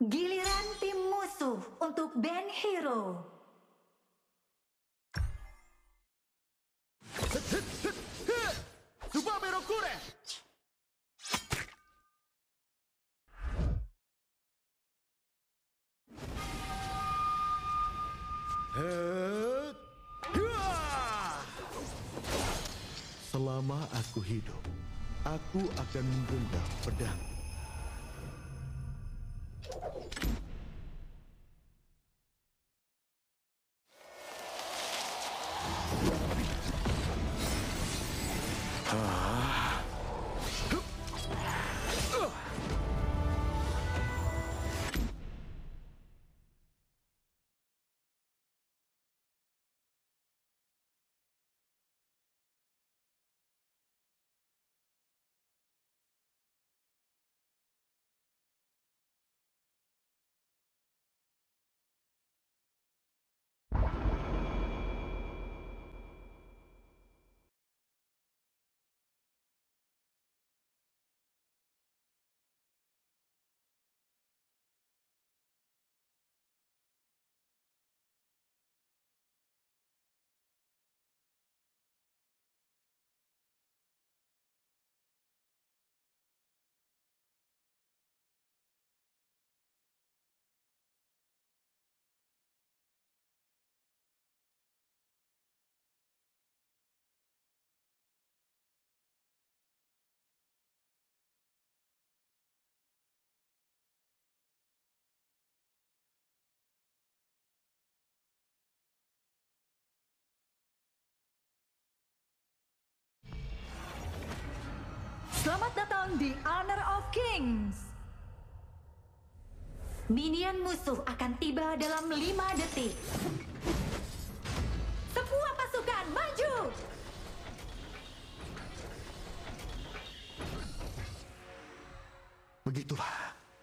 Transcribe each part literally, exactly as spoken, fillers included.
Giliran tim musuh untuk band hero. Tsubame Rokure! Selama aku hidup, aku akan menggenggam pedang. Selamat datang di Honor of Kings. Minion musuh akan tiba dalam lima detik. Semua pasukan maju! Begitulah.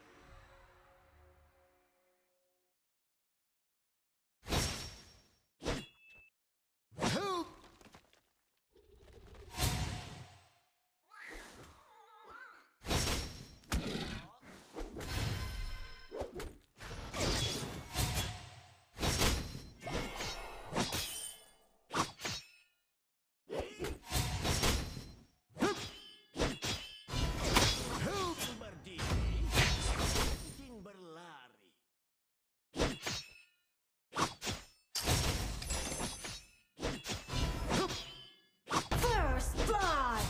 First blood.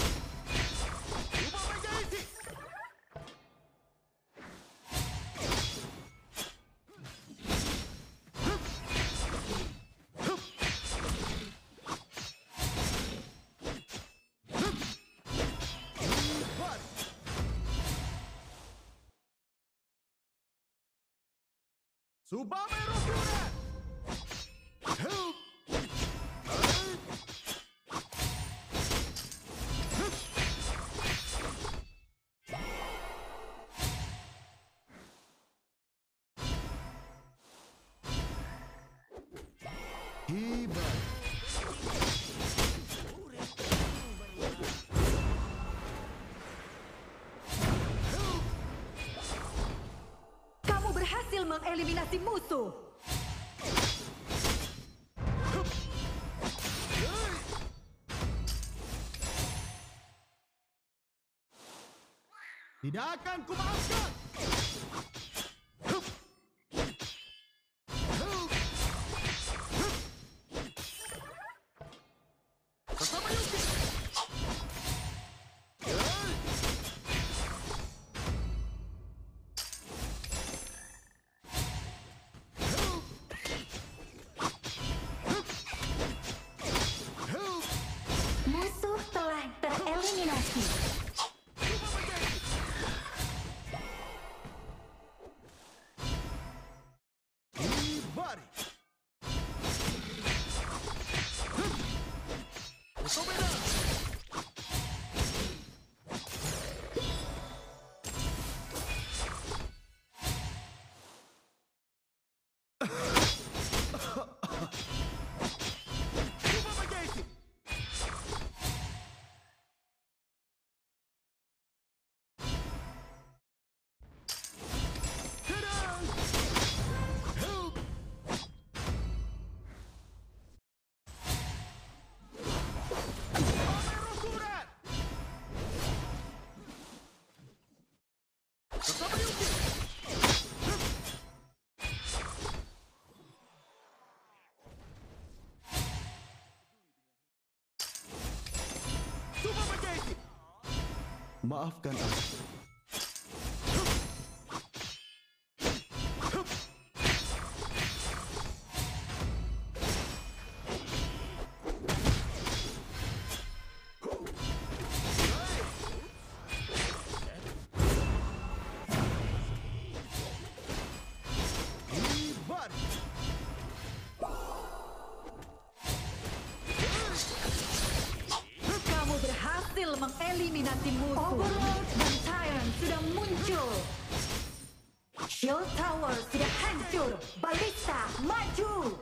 Tsubame Rokure! Hibari. Kamu berhasil mengeliminasi musuh. Tidak akan kumaafkan! Tatamayuki! Musuh telah tereliminasi. Hibari. Otomena. Hit Maafkan aku. Hibari. Kamu berhasil mengeliminasi musuh. Overlord dan Tyrant sudah muncul. Shield Tower sudah hancur. Ballista maju.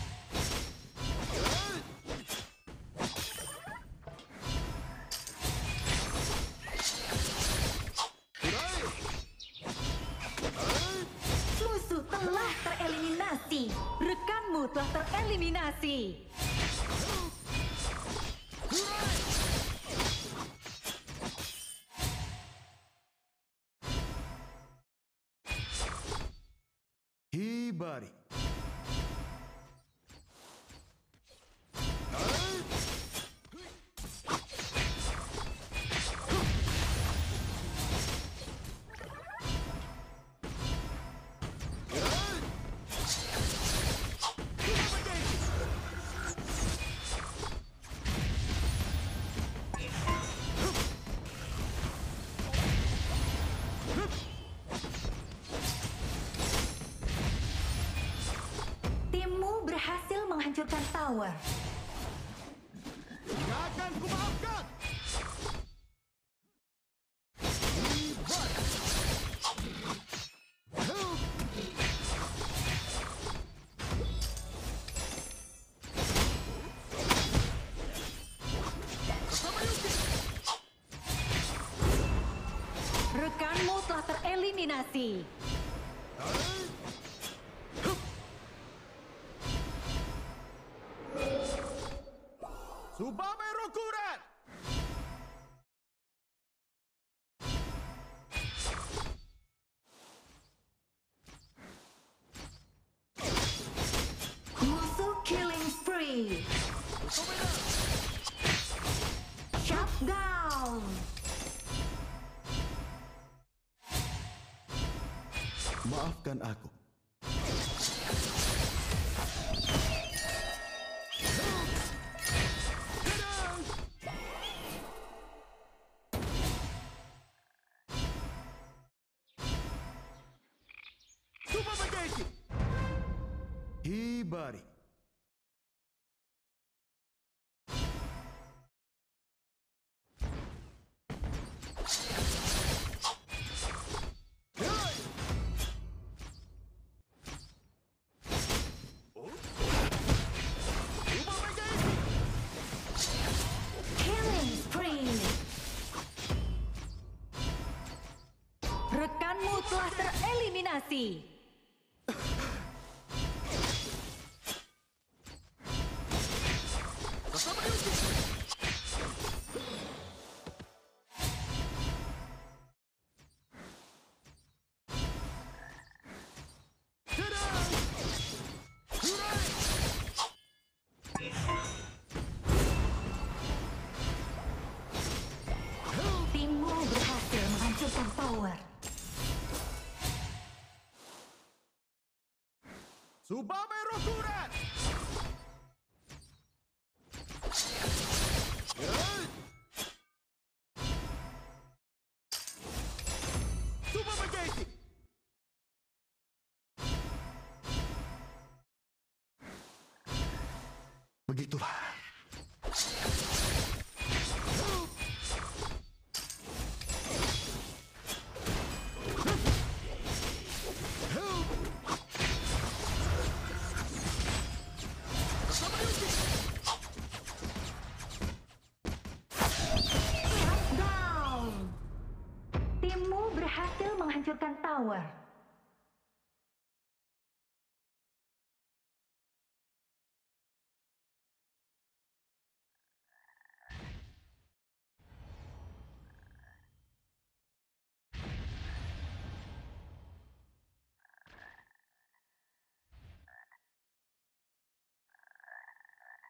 Musuh telah tereliminasi. Rekanmu telah tereliminasi. Hibari. Timmu berhasil menghancurkan tower. Tidak akan kumaafkan. Hibari. Help. Bersama Yuki. Rekanmu telah tereliminasi. Tsubame Rokuren. Musuh killing spree. Bersama Shut down. maafkan aku. Tsubame Geki. Hibari. Killing spree. Rekanmu telah tereliminasi. Bersama Yuki. Tadam! Hurai! Timmu berhasil menghancurkan tower. Tsubame Rokuren. Tsubame Geki. Begitulah. Bersama Yuki. Shut down. Timmu berhasil menghancurkan tower.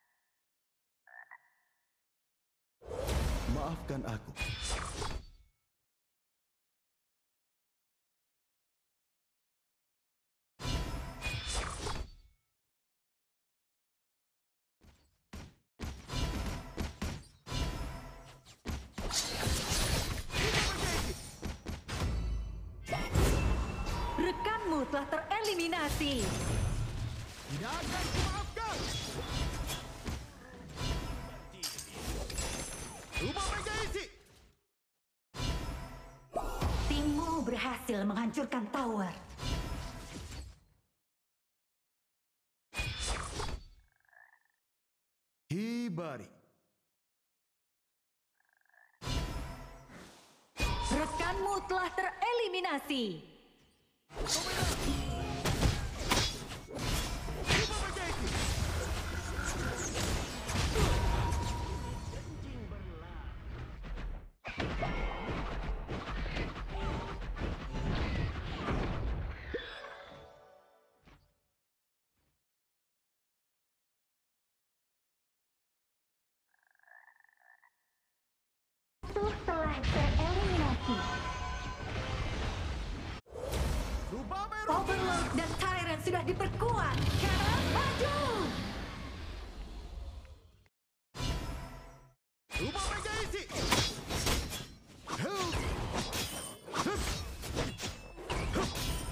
Maafkan aku. telah tereliminasi. Tidak akan kumaafkan. Subah Mega isi. Timmu berhasil menghancurkan tower. Hibari. Rekanmu telah tereliminasi. Subah Mega isi. Musuh telah tereliminasi. Subah Merah. Overlord dan Tyrant sudah diperkuat. Sekarang maju! Subah Mega isi. Hup. Hup. Hup.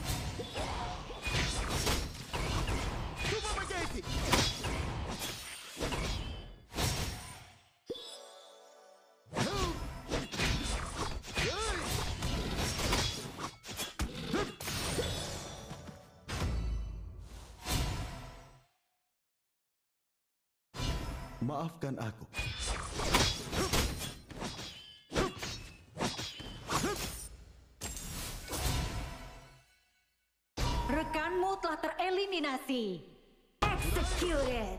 Subah Mega isi. Hup. Yoi. Hup. Maafkan aku. Rekanmu telah tereliminasi. Executed.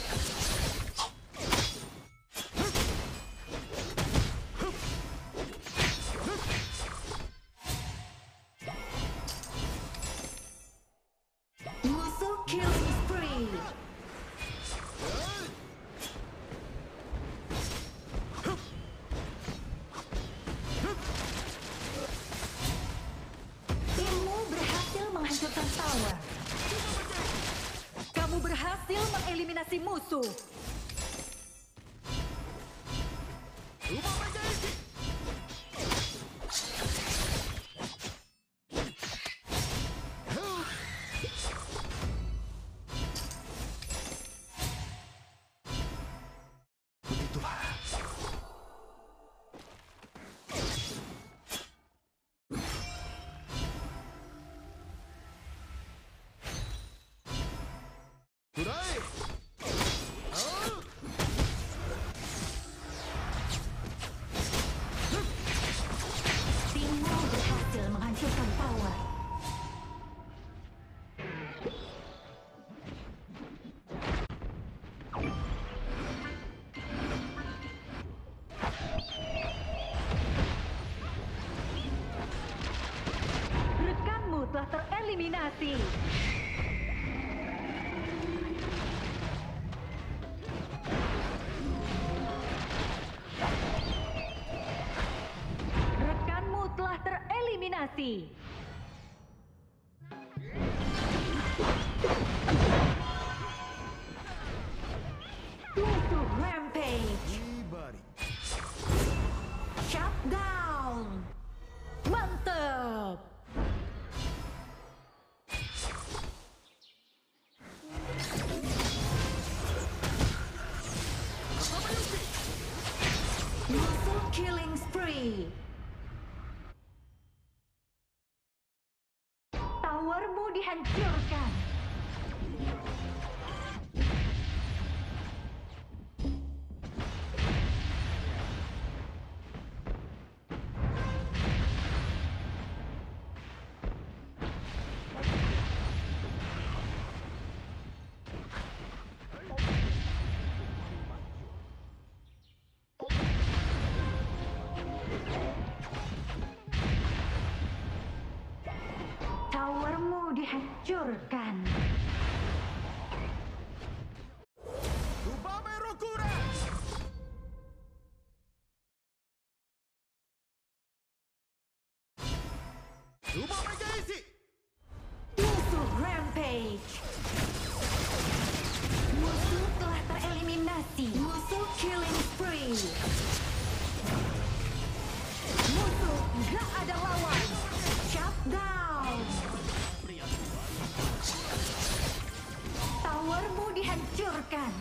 Musuh killing spree. Timmu berhasil menghancurkan tower. Kamu berhasil mengeliminasi musuh. Subah Mega isi. Hup. Begitulah. Kurai. Ah. Timmu berhasil menghancurkan tower. Rekanmu telah tereliminasi. Rekanmu telah tereliminasi. Musuh rampage. Hibari. Shut down. Mantap. Musuh killing spree. Towermu dihancurkan. Towermu dihancurkan. Subah Merokura. Subah Mega isi. Musuh rampage. Musuh telah tereliminasi. Musuh killing spree. Musuh gak ada lawan. Shut down. hancurkan.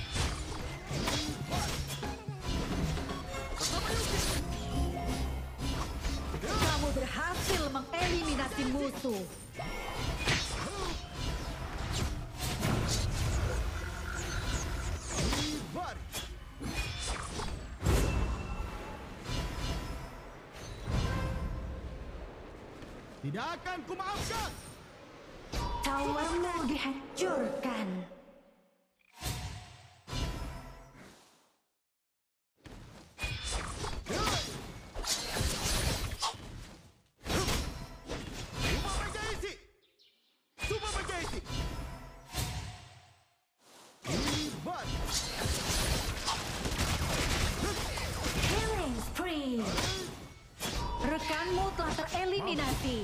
Kamu berhasil mengeliminasi musuh. Bar. Tidak akan kumaafkan. Towermu dihancurkan. Super Mega Easy. Super Mega Easy. Bar. Killing spree. Rekanmu telah tereliminasi.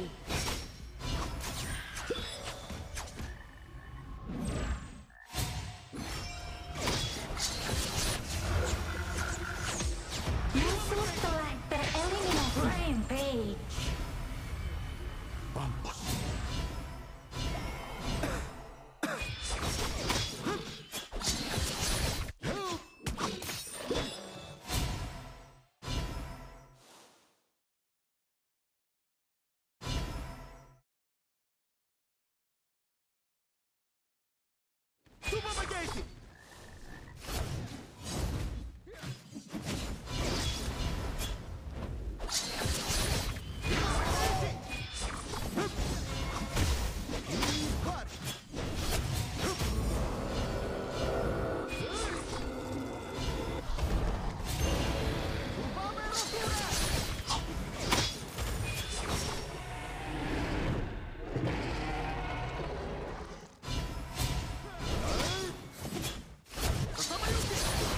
Musuh telah tereliminasi. Rampage. Mampus. Super Mega Easy. Bar. Super Merokura. Bersama Yuki.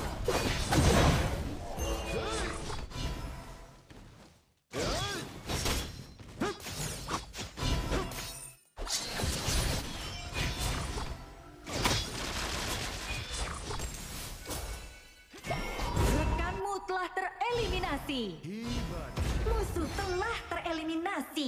Rekanmu telah tereliminasi. Hebat. Musuh telah tereliminasi.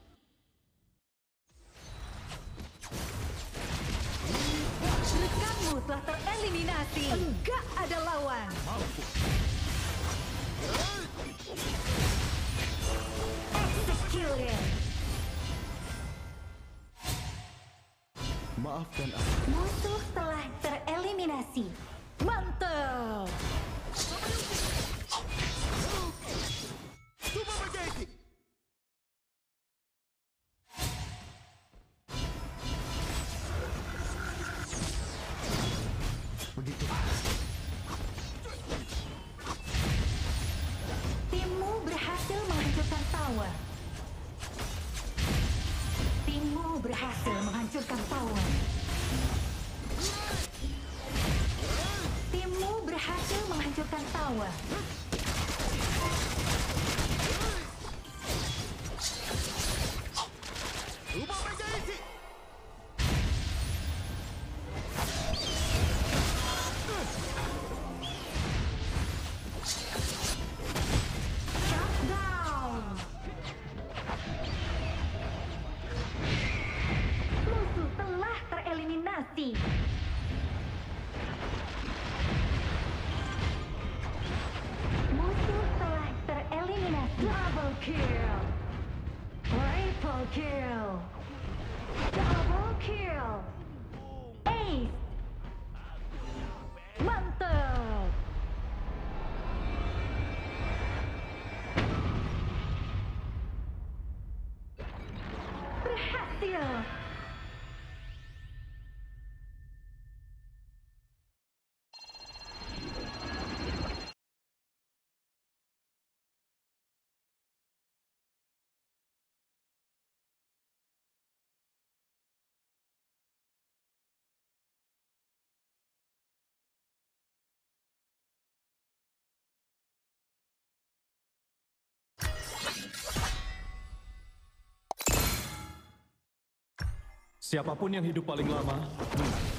Rekanmu telah tereliminasi. Enggak ada lawan. Executed. Maafkan aku. Musuh telah tereliminasi. Mantap. Super Mega Easy. Begitulah. Timmu berhasil menghancurkan tower. Timmu berhasil menghancurkan tower. Timmu berhasil menghancurkan tower. Super Mega Easy. Shut down. Musuh telah tereliminasi. Musuh telah tereliminasi. Double kill. Triple kill. Double kill. Ace. Mantap. Berhasil. Siapapun yang hidup paling lama, menang.